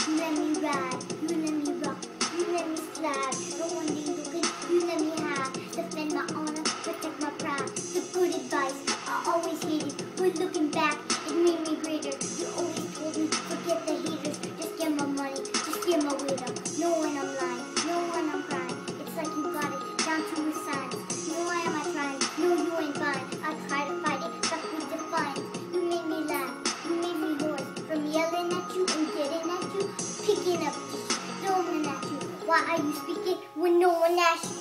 You let me ride, you let me rock, you let me slide. No one need looking, you let me hide. Defend my honor, protect my pride. The good advice, I always hated. But looking back, it made me greater. You always told me, forget the haters. Just get my money, just get my weight up. Know when I'm lying, know when I'm crying. It's like you got it down to a science. No, why am I trying? No, you ain't fine. I try to fight it, but with defiance. You made me laugh, you made me hoarse. From yelling at you and getting at you, picking up, just throwing at you. Why are you speaking when no one asks you?